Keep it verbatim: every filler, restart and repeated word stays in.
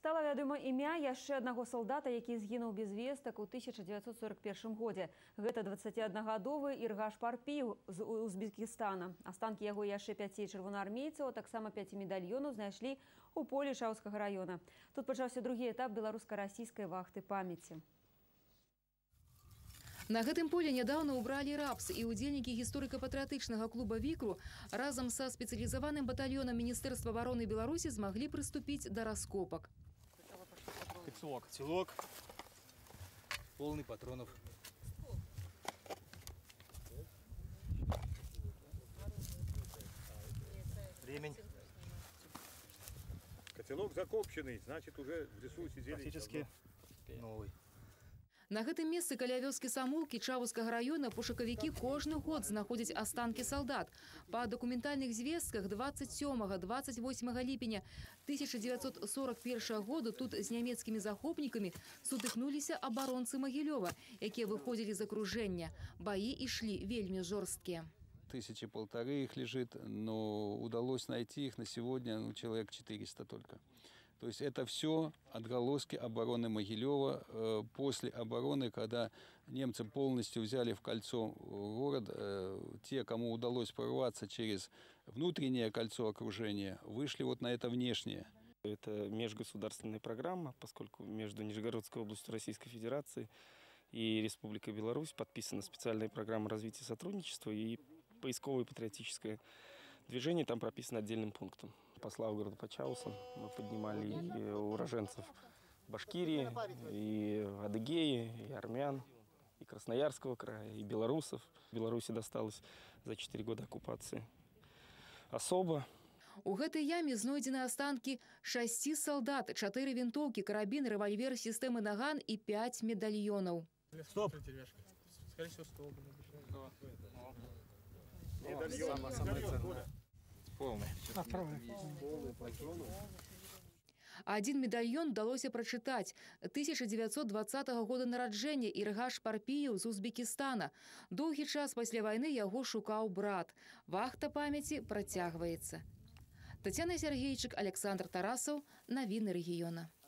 Стала вядома імя яшчэ аднаго салдата, які згінуў без вестак у тысяча дзевяцьсот сорок першым годзе. Гэта дваццаціаднагадовы Иргаш Парпиев з Узбекістана. Астанкі яго яшчэ пяці чырвонаармейцаў, а таксама пяці медальёнаў знайшлі ў полі Шаўскага района. Тут пачаўся другі этап беларуска-расійскай вахты памяці. На гэтым поле нядаўна ўбралі рапс, і ўдзельнікі гісторыка-патрыятычнага клуба «Вікру» разам са спецыялізаваным батальёнам Міністэрства абароны Беларусі змаглі прыступіць да раскопак. Котелок. Котелок. Полный патронов. Ремень. Котелок закопченный, значит, уже в лесу сидели. Практически новый. На гэтым месцы каля вёскі Самулкі Чавускага района пошукавікі кожны год знаходзяць астанкі салдат. Па дакументальных звестках дваццаць сёмага — дваццаць восьмага ліпеня тысяча дзевяцьсот сорок першага году тут з нямецкімі захопнікамі сутыкнуліся абаронцы Магілёва, якія выходзілі з акружэння. Баі ішлі вельмі жорсткія. Тысячи полторы их лежит, но удалось найти их на сегодня ну, человек четыреста только. То есть это все отголоски обороны Могилева. Э, после обороны, когда немцы полностью взяли в кольцо город, э, те, кому удалось прорваться через внутреннее кольцо окружения, вышли вот на это внешнее. Это межгосударственная программа, поскольку между Нижегородской областью Российской Федерации и Республикой Беларусь подписана специальная программа развития сотрудничества, и поисковое патриотическое движение там прописано отдельным пунктом. По Славгороду, по Чаусам мы поднимали и уроженцев Башкирии, и Адыгеи, и армян, и Красноярского края, и белорусов. Беларуси досталось за четыре года оккупации особо. У гэтай яме знойдзены астанкі шасці салдат, чатыры вінтоўкі, карабін, рэвальвер сістэмы «Наган» і пяць медальёнаў. Стоп! Скорее всего, стол. Полный. Один медальён удалося прачытаць. тысяча дзевяцьсот дваццатага года нараджэння Иргаш Парпиев з Узбекістана. Доўгі час пасля вайны яго шукаў брат. Вахта памяці працягваецца. Тацяна Сергейчык, Александр Тарасаў. Навіны рэгіёна.